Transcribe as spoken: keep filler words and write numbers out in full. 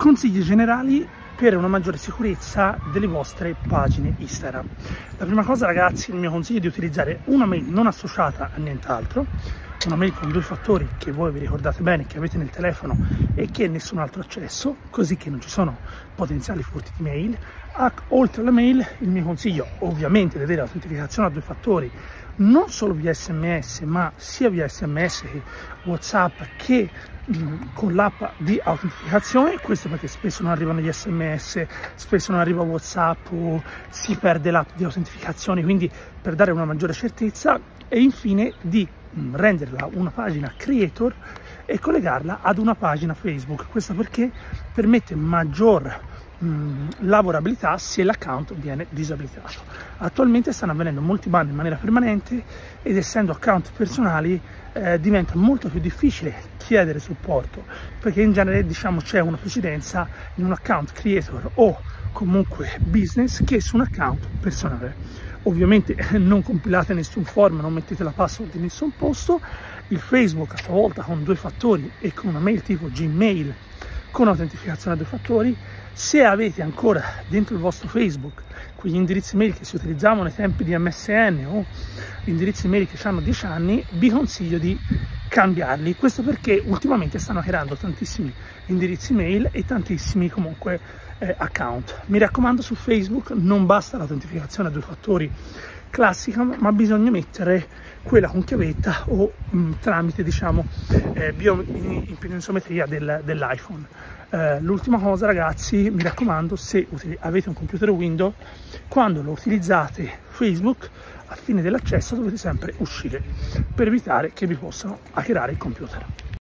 Consigli generali per una maggiore sicurezza delle vostre pagine Instagram. La prima cosa, ragazzi, il mio consiglio è di utilizzare una mail non associata a nient'altro, una mail con due fattori che voi vi ricordate bene, che avete nel telefono e che nessun altro accesso, così che non ci sono potenziali furti di mail. Oltre alla mail, il mio consiglio ovviamente è di avere l'autenticazione a due fattori, non solo via sms, ma sia via sms che WhatsApp che con l'app di autenticazione. Questo perché spesso non arrivano gli sms, spesso non arriva WhatsApp o si perde l'app di autenticazione, quindi per dare una maggiore certezza. E infine di renderla una pagina creator e collegarla ad una pagina Facebook. Questo perché permette maggior mh, lavorabilità se l'account viene disabilitato. Attualmente stanno avvenendo molti ban in maniera permanente ed essendo account personali eh, diventa molto più difficile chiedere supporto, perché in genere, diciamo, c'è una precedenza in un account creator o comunque business che su un account personale. Ovviamente non compilate nessun form, non mettete la password in nessun posto. Il Facebook a sua volta con due fattori e con una mail tipo Gmail con autentificazione a due fattori. Se avete ancora dentro il vostro Facebook quegli indirizzi mail che si utilizzavano nei tempi di M S N o indirizzi mail che hanno dieci anni, vi consiglio di cambiarli. Questo perché ultimamente stanno creando tantissimi indirizzi mail e tantissimi comunque eh, account. Mi raccomando, su Facebook non basta l'autentificazione a due fattori classica, ma bisogna mettere quella con chiavetta o mh, tramite, diciamo, eh, bioimpeddensometria del, dell'iPhone. Eh, l'ultima cosa, ragazzi, mi raccomando, se avete un computer Windows, quando lo utilizzate Facebook, a fine dell'accesso dovete sempre uscire per evitare che vi possano hackerare il computer.